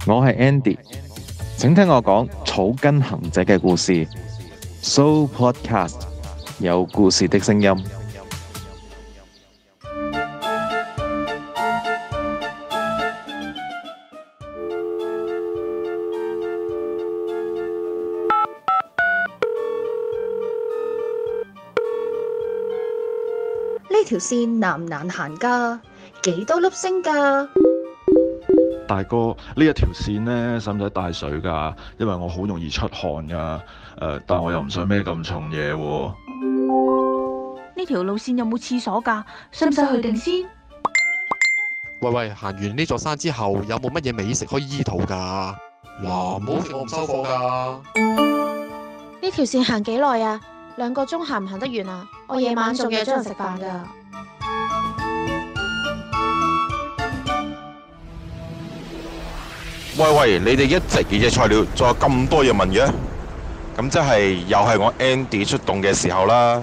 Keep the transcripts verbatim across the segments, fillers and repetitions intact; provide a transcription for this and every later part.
我係 Andy，請聽我講草根行者嘅故事。So Podcast 有故事的聲音。 呢條線難唔難行㗎？幾多粒星㗎？ 大哥，呢一條線呢，使唔使帶水㗎？因為我好容易出汗㗎。誒、呃，但我又唔想孭咁重嘢喎。 呢條路線有冇廁所㗎？使唔使去定先？ 喂喂，行完呢座山之後，有冇乜嘢美食可以醫肚㗎？嗱，唔好食我唔收貨㗎。 呢條線行幾耐啊？兩個鐘行唔行得完啊？我夜晚仲約咗人食飯㗎。 喂喂，你哋一直幾隻菜鳥，仲有咁多嘢問嘅？咁即係又係我 Andy 出動嘅時候啦。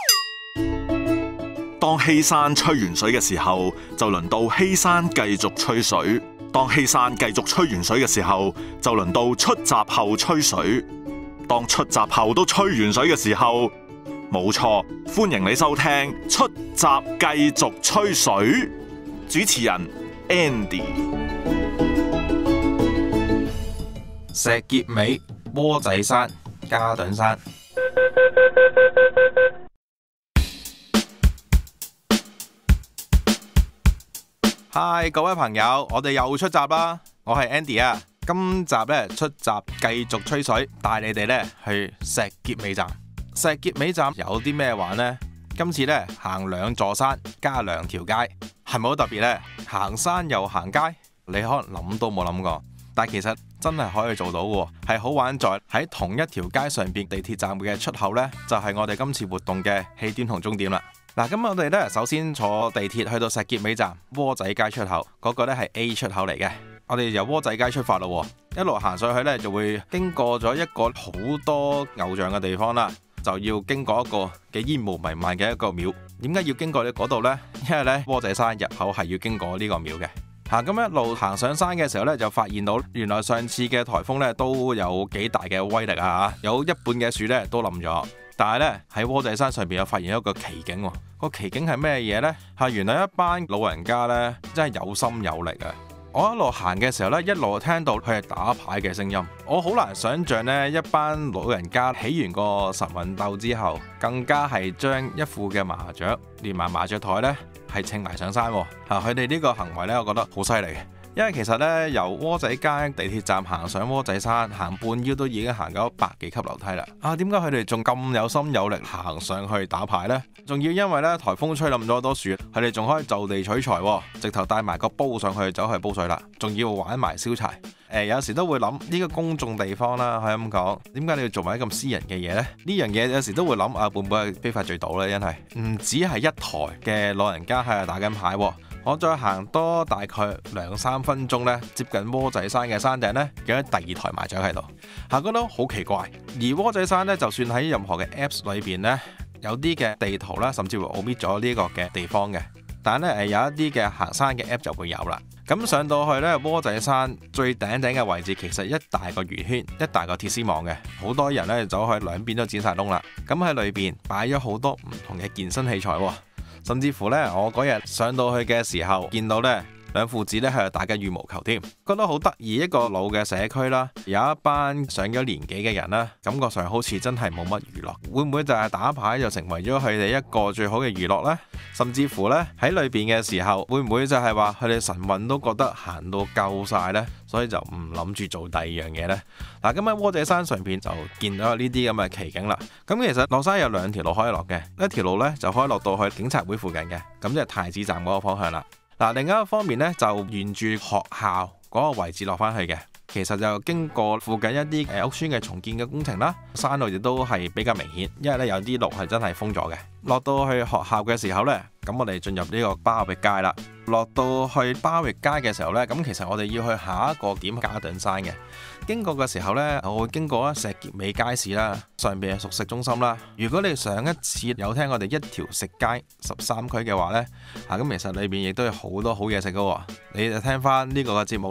當希山吹完水嘅時候，就輪到希山繼續吹水；當希山繼續吹完水嘅時候，就輪到出閘後吹水；當出閘後都吹完水嘅時候，冇錯，歡迎你收聽出閘繼續吹水。主持人 Andy。 石硤尾、窩仔山、嘉頓山。嗨，各位朋友，我哋又出閘啦！我係 Andy 啊，今集咧出閘繼續吹水，帶你哋咧去石硤尾站。石硤尾站有啲咩玩呢？今次咧行兩座山加兩條街，係咪好特別呢？行山又行街，你可能諗都冇諗過。但其實真係可以做到嘅，係好玩在喺同一條街上邊地鐵站嘅出口呢，就係我哋今次活動嘅起點同終點啦。嗱，咁我哋呢，首先坐地鐵去到石硤尾站窩仔街出口，嗰個呢係 A 出口嚟嘅。我哋由窩仔街出發咯，一路行上去呢，就會經過咗一個好多偶像嘅地方啦，就要經過一個嘅煙霧彌漫嘅一個廟。點解要經過呢嗰度呢？因為呢，窩仔山入口係要經過呢個廟嘅。行咁一路行上山嘅時候咧，就發現到原來上次嘅颱風咧都有幾大嘅威力啊！有一半嘅樹咧都冧咗，但係咧喺窩仔山上邊又發現一個奇景喎。個奇景係咩嘢呢？係原來一班老人家咧真係有心有力啊！我一路行嘅時候咧，一路聽到佢係打牌嘅聲音。我好難想像呢一班老人家起完個晨運鬥之後，更加係將一副嘅麻雀連埋麻雀台呢係稱埋上山喎。嚇，佢哋呢個行為呢，我覺得好犀利嘅。因為其實呢，由窩仔街地鐵站行上窩仔山，行半腰都已經行咗百幾級樓梯啦。啊，點解佢哋仲咁有心有力行上去打牌呢？仲要因為呢颱風吹冧咗好多樹，佢哋仲可以就地取材，直頭帶埋個煲上去走去煲水啦，仲要玩埋燒柴。誒、呃，有時都會諗呢、呢個公眾地方啦，可以咁講，點解你要做埋啲咁私人嘅嘢呢？呢樣嘢有時都會諗啊，會唔會係非法聚賭呢？真係唔止係一台嘅老人家喺度打緊牌。我再行多大概兩三分鐘呢，接近窩仔山嘅山頂呢，見到第二台麻雀喺度，行覺得好奇怪。而窩仔山呢，就算喺任何嘅 Apps 裏邊呢，有啲嘅地圖啦，甚至乎 omit 咗呢個嘅地方嘅，但係呢，誒有一啲嘅行山嘅 App 就會有啦。咁上到去呢，窩仔山最頂頂嘅位置，其實一大個圓圈，一大個鐵絲網嘅，好多人呢走去兩邊都剪晒窿啦。咁喺裏邊擺咗好多唔同嘅健身器材喎。甚至乎呢，我嗰日上到去嘅時候，見到呢兩父子呢喺度打緊羽毛球添，覺得好得意。一個老嘅社區啦，有一班上咗年紀嘅人啦，感覺上好似真係冇乜娛樂。會唔會就係打牌就成為咗佢哋一個最好嘅娛樂呢？甚至乎呢，喺裏邊嘅時候，會唔會就係話佢哋晨運都覺得行到夠晒呢？所以就唔諗住做第二樣嘢呢？嗱，咁喺窩仔山上邊就見到呢啲咁嘅奇景啦。咁其實落山有兩條路可以落嘅，一條路呢就可以落到去警察會附近嘅，咁即係太子站嗰個方向啦。嗱，另一個方面呢，就沿住學校嗰個位置落翻去嘅，其實就經過附近一啲誒屋邨嘅重建嘅工程啦，山路亦都係比較明顯，因為咧有啲路係真係封咗嘅。落到去學校嘅時候呢，咁我哋進入呢個巴域街啦。落到去巴域街嘅時候呢，咁其實我哋要去下一個點嘉頓山嘅。經過嘅時候呢，我會經過啊石硤尾街市啦，上邊係熟食中心啦。如果你上一次有聽我哋一條食街十三區嘅話呢，啊咁其實裏邊亦都有好多好嘢食噶。你就聽翻呢個嘅節目啦。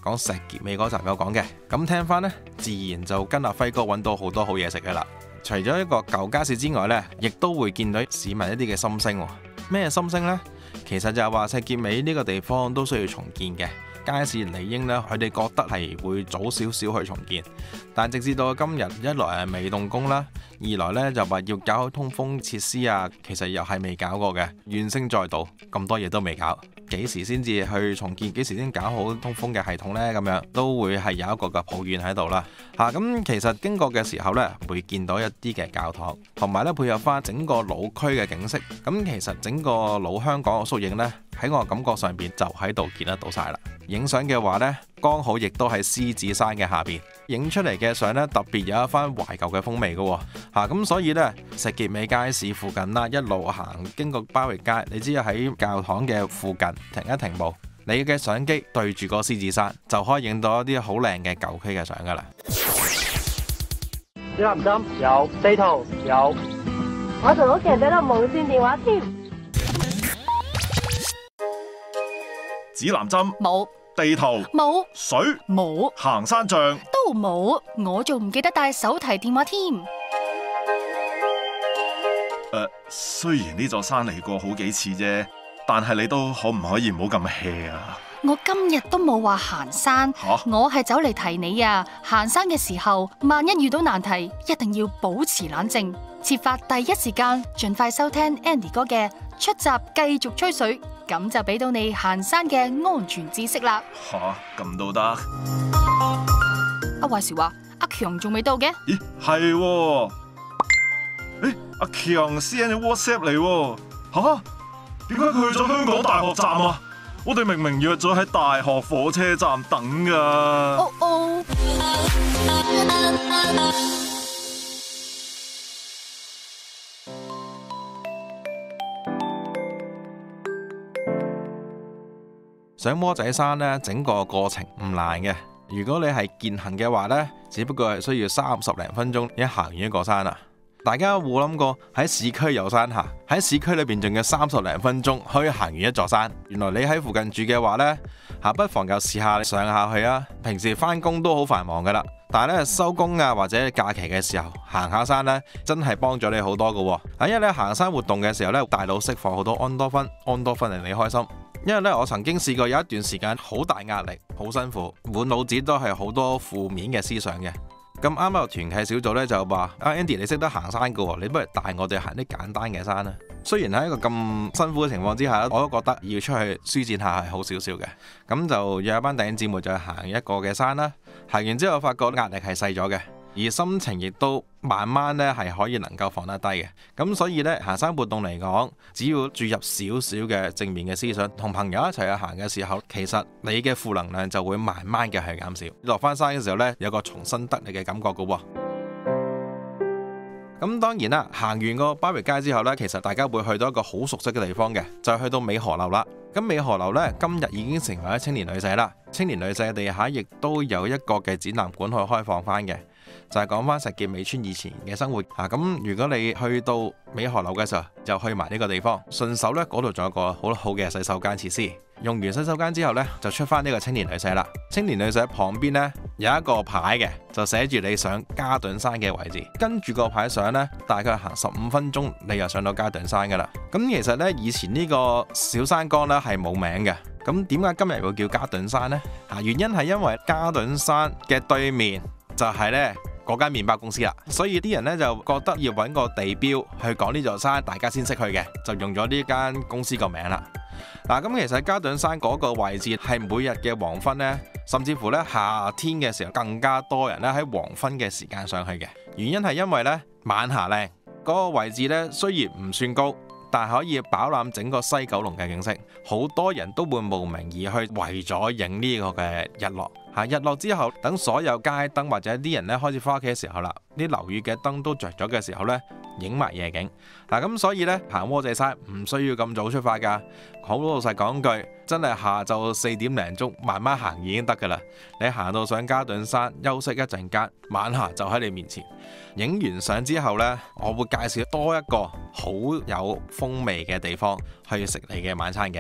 講石硤尾嗰集有講嘅。咁聽翻呢，自然就跟阿輝哥揾到好多好嘢食嘅啦。除咗一個舊街市之外呢，亦都會見到市民一啲嘅心聲。咩心聲呢？其實就係話石硤尾呢個地方都需要重建嘅。街市理應呢，佢哋覺得係會早少少去重建，但直至到今日，一來係未動工啦，二來呢就話要搞好通風設施啊，其實又係未搞過嘅，怨聲載道，咁多嘢都未搞，幾時先至去重建？幾時先搞好通風嘅系統呢？咁樣都會係有一個嘅抱怨喺度啦。嚇、啊，咁其實經過嘅時候呢，會見到一啲嘅教堂，同埋呢配合翻整個老區嘅景色。咁其實整個老香港嘅縮影呢，喺我感覺上邊就喺度見得到晒啦。影相嘅話呢，剛好亦都喺獅子山嘅下邊影出嚟嘅相呢，特別有一番懷舊嘅風味嘅嚇。咁、啊、所以呢，石硤尾街市附近啦，一路行經過巴域街，你只要喺教堂嘅附近停一停步，你嘅相機對住個獅子山，就可以影到一啲好靚嘅舊區嘅相噶啦。 指南針有，地圖有， 我同屋企人都有無線電話添。 指南針冇， 地圖冇， 水冇， 行山杖都冇，我仲唔記得帶手提電話添。 誒、呃，雖然呢座山嚟過好幾次啫，但係你都可唔可以唔好咁 hea 啊？ 我今日都冇話行山， 啊、 我係走嚟提你啊！行山嘅時候，萬一遇到難題，一定要保持冷靜，設法第一時間盡快收聽 Andy 哥嘅出閘繼續吹水，咁就俾到你行山嘅安全知識啦。 吓、啊，咁都得？ 阿話時話，阿強仲未到嘅？ 咦，係喎？誒，阿強 send 咗 WhatsApp 嚟喎，吓？點解佢去咗香港大學站啊？我哋明明約咗喺大學火車站等噶。 哦哦。 上窩仔山呢，整個過程唔難嘅。如果你係健行嘅話呢，只不過係需要三十零分鐘一行完一個山啊。大家有冇諗過喺市區遊山下，喺市區裏邊仲有三十零分鐘可以行完一座山？原來你喺附近住嘅話呢，吓不妨就試下上下去啊！平時翻工都好繁忙噶啦，但係咧收工啊或者假期嘅時候行下山呢，真係幫咗你好多噶。啊，因為咧行山活動嘅時候咧，大腦釋放好多安多酚，安多酚令你開心。因為咧我曾經試過有一段時間好大壓力，好辛苦，滿腦子都係好多負面嘅思想嘅。咁啱啱個團契小組咧就話：阿 Andy 你識得行山噶，你不如帶我哋行啲簡單嘅山啦。雖然喺一個咁辛苦嘅情況之下，我都覺得要出去舒展下係好少少嘅。咁就約一班弟兄姊妹就行一個嘅山啦。行完之後發覺壓力係細咗嘅，而心情亦都慢慢咧係可以能夠放得低嘅。咁所以咧行山活動嚟講，只要注入少少嘅正面嘅思想，同朋友一齊去行嘅時候，其實你嘅負能量就會慢慢嘅係減少。落翻山嘅時候咧，有個重新得力嘅感覺噶喎。咁當然啦，行完個巴域街之後呢，其實大家會去到一個好熟悉嘅地方嘅，就係去到美荷樓啦。咁美荷樓呢，今日已經成為咗青年旅社啦。青年旅社嘅地下亦都有一個嘅展覽館去開放翻嘅，就係講翻石硤尾村以前嘅生活啊。咁如果你去到美荷樓嘅時候，就去埋呢個地方，順手呢，嗰度仲有個好好嘅洗手間設施。用完洗手間之後呢，就出翻呢個青年旅社啦。青年旅社旁邊呢，有一個牌嘅，就寫住你上嘉頓山嘅位置。跟住個牌上呢，大概行十五分鐘，你就上到嘉頓山噶啦。咁其實呢，以前呢個小山崗呢係冇名嘅。咁點解今日會叫嘉頓山呢？啊，原因係因為嘉頓山嘅對面就係呢嗰間麵包公司啦，所以啲人呢就覺得要揾個地標去講呢座山，大家先識去嘅，就用咗呢間公司個名啦。嗱，咁其實嘉頓山嗰個位置係每日嘅黃昏呢，甚至乎呢夏天嘅時候更加多人呢喺黃昏嘅時間上去嘅。原因係因為呢晚霞靚，嗰個位置呢雖然唔算高，但係可以飽覽整個西九龍嘅景色。好多人都會慕名而去，為咗影呢個嘅日落。嚇，日落之後，等所有街燈或者啲人呢開始翻屋企嘅時候啦，啲樓宇嘅燈都着咗嘅時候呢，影埋夜景。嗱，咁所以呢，行窩仔山唔需要咁早出發㗎。好老實講句，真係下晝四點零鐘慢慢行已經得㗎啦。你行到上嘉頓山休息一陣間，晚霞就喺你面前。影完相之後呢，我會介紹多一個好有風味嘅地方去食你嘅晚餐嘅。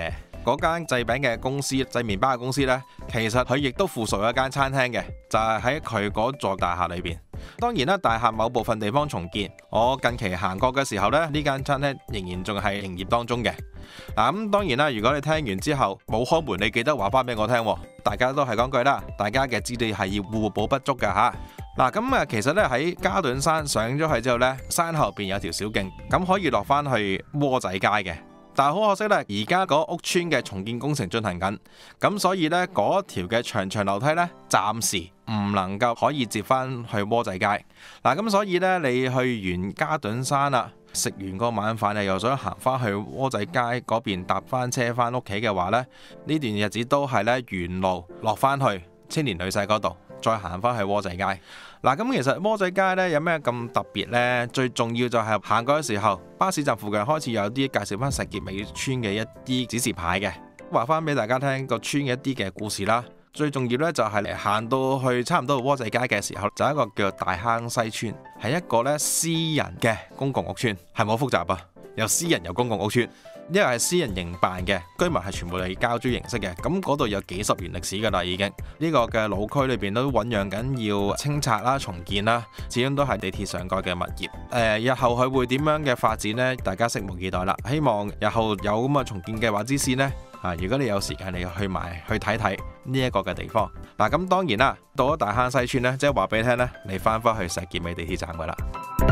嗰間製餅嘅公司、製麵包嘅公司呢，其實佢亦都附屬一間餐廳嘅，就係喺佢嗰座大廈裏邊。當然啦，大廈某部分地方重建，我近期行過嘅時候呢，呢間餐廳仍然仲係營業當中嘅。嗱，咁當然啦，如果你聽完之後冇開門，你記得話翻俾我聽。大家都係講句啦，大家嘅資料係要互補不足㗎吓。嗱，咁啊，其實咧喺嘉頓山上咗去之後呢，山後邊有條小徑，咁可以落翻去窩仔街嘅。但係好可惜呢，而家嗰屋村嘅重建工程進行緊，咁所以呢，嗰條嘅長長樓梯呢，暫時唔能夠可以接翻去窩仔街。嗱，咁所以呢，你去完嘉頓山啦，食完個晚飯你又想行翻去窩仔街嗰邊搭翻車翻屋企嘅話呢，呢段日子都係呢，沿路落翻去青年旅社嗰度，再行翻去窩仔街。嗱，咁其實窩仔街呢，有咩咁特別呢？最重要就係行過嘅時候，巴士站附近開始有啲介紹翻石硤尾村嘅一啲指示牌嘅，話翻俾大家聽個村嘅一啲嘅故事啦。最重要呢，就係行到去差唔多窩仔街嘅時候，就係一個叫做大坑西村，係一個呢私人嘅公共屋村，係冇複雜啊，有私人有公共屋村。因為係私人營辦嘅，居民係全部係交租形式嘅，咁嗰度有幾十年歷史㗎啦，已經呢個嘅老區裏邊都醖釀緊要清拆啦、重建啦，始終都係地鐵上蓋嘅物業。誒、呃，日後佢會點樣嘅發展呢？大家拭目以待啦。希望日後有咁嘅重建計劃之先呢，啊，如果你有時間，你去埋去睇睇呢一個嘅地方。嗱、啊，咁當然啦，到咗大坑西村呢，即係話俾你聽呢，你翻返去石硤尾地鐵站㗎啦。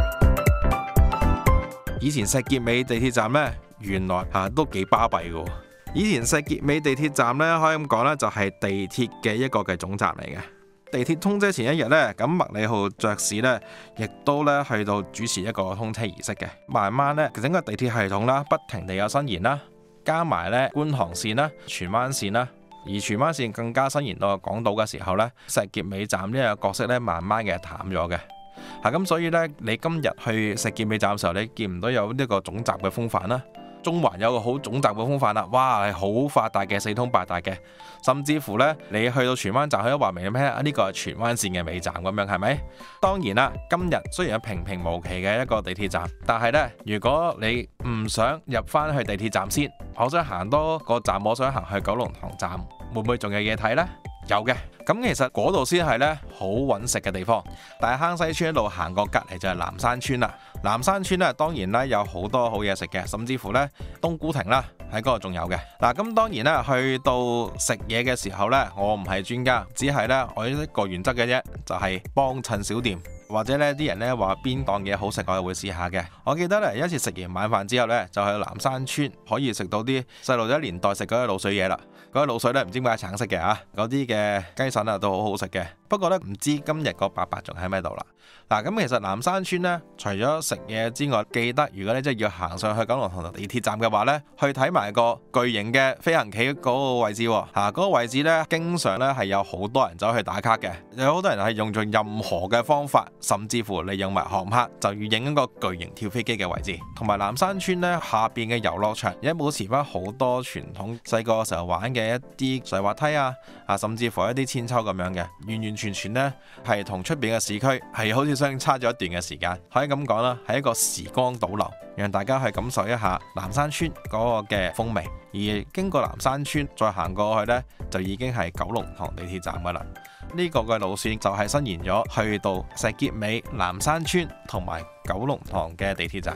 以前石硤尾地鐵站呢，原來嚇、啊、都幾巴閉嘅。以前石硤尾地鐵站呢，可以咁講呢，就係地鐵嘅一個嘅總站嚟嘅。地鐵通車前一日呢，咁麥理浩爵士呢，亦都呢去到主持一個通車儀式嘅。慢慢呢，整個地鐵系統啦，不停地有伸延啦，加埋呢觀塘線啦、荃灣線啦，而荃灣線更加伸延到港島嘅時候呢，石硤尾站呢個角色呢，慢慢嘅淡咗嘅。嚇咁，所以呢，你今日去石硤尾站嘅時候，你見唔到有呢個總站嘅風範啦。中環有個好總站嘅風範啦，哇係好發達嘅，四通八達嘅，甚至乎呢，你去到荃灣站，佢都話明咩啊？呢個係荃灣線嘅尾站咁樣，係咪？當然啦，今日雖然有平平無奇嘅一個地鐵站，但係呢，如果你唔想入翻去地鐵站先，我想行多個站，我想行去九龍塘站，會唔會仲有嘢睇呢？有嘅，咁其實嗰度先係呢好揾食嘅地方。大坑西村一路行過隔離就係南山村啦。南山村呢，當然呢有好多好嘢食嘅，甚至乎呢冬菇亭啦喺嗰度仲有嘅。嗱，咁當然啦，去到食嘢嘅時候呢，我唔係專家，只係呢我一個原則嘅啫，就係幫襯小店。或者呢啲人呢話邊檔嘢好食，我係會試下嘅。我記得呢，有一次食完晚飯之後呢，就去南山村可以食到啲細路仔年代食嗰啲滷水嘢啦。嗰啲滷水呢，唔知點解係橙色嘅啊，嗰啲嘅雞腎啊都好好食嘅。不過呢，唔知今日個伯伯仲喺咩度啦。嗱，咁其實南山村呢，除咗食嘢之外，記得如果你真係要行上去九龍塘地鐵站嘅話呢，去睇埋個巨型嘅飛行棋嗰個位置喎。嚇，嗰個位置呢，經常呢係有好多人走去打卡嘅，有好多人係用盡任何嘅方法，甚至乎利用埋航拍，就要影一個巨型跳飛機嘅位置。同埋南山村呢，下邊嘅遊樂場，而家保持翻好多傳統細個時候玩嘅一啲水滑梯啊，啊甚至乎一啲千秋咁樣嘅，完完全全呢係同出邊嘅市區係好似相差咗一段嘅時間，可以咁講啦，係一個時光倒流，讓大家去感受一下南山村嗰個嘅風味。而經過南山村再行過去呢，就已經係九龍塘地鐵站噶啦。呢個嘅路線就係伸延咗去到石硤尾、南山村同埋九龍塘嘅地鐵站。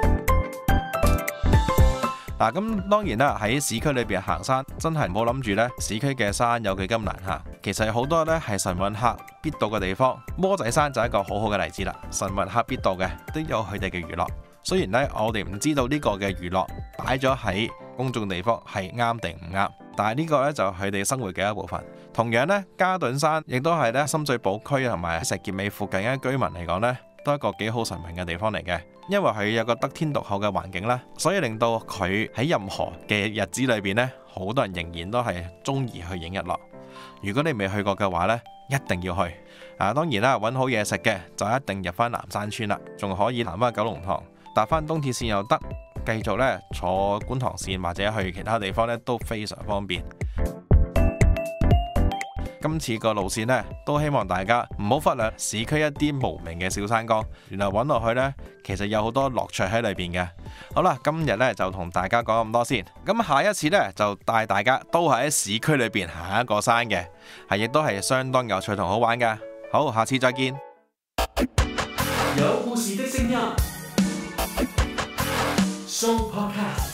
嗱，咁當然啦，喺市區裏邊行山，真係唔好諗住呢市區嘅山有幾咁難行。其實好多呢係晨運客必到嘅地方，窩仔山就係一個好好嘅例子啦。晨運客必到嘅都有佢哋嘅娛樂。雖然呢，我哋唔知道呢個嘅娛樂擺咗喺公眾地方係啱定唔啱，但係呢個呢就係佢哋生活嘅一部分。同樣呢，嘉頓山亦都係呢深水埗區同埋石硤尾附近嘅居民嚟講呢，都係一個幾好晨運嘅地方嚟嘅。因為佢有個得天獨厚嘅環境啦，所以令到佢喺任何嘅日子裏邊呢，好多人仍然都係中意去影日落。如果你未去過嘅話呢，一定要去。啊，當然啦，揾好嘢食嘅就一定入翻南山村啦，仲可以行翻九龍塘，搭翻東鐵線又得，繼續呢坐觀塘線或者去其他地方呢都非常方便。 今次個路線呢，都希望大家唔好忽略市區一啲無名嘅小山崗，原來揾落去呢，其實有好多樂趣喺裏邊嘅。好啦，今日呢就同大家講咁多先，咁下一次呢，就帶大家都係喺市區裏邊行一個山嘅，係亦都係相當有趣同好玩㗎。好，下次再見。 有故事的聲音 ，Show Podcast。